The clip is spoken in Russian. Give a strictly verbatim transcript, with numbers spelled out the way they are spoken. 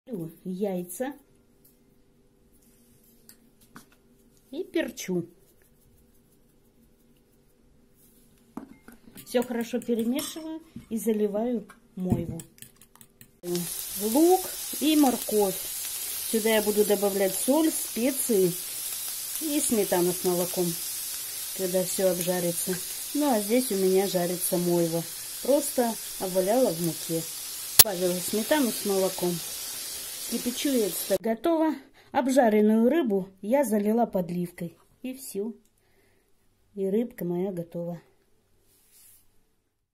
Яйца и перчу. Все хорошо перемешиваю и заливаю мойву. Лук и морковь. Сюда я буду добавлять соль, специи и сметану с молоком, когда все обжарится. Ну а здесь у меня жарится мойва. Просто обваляла в муке. Добавила сметану с молоком. Кипячу яйцо. Готово. Обжаренную рыбу я залила подливкой. И все. И рыбка моя готова.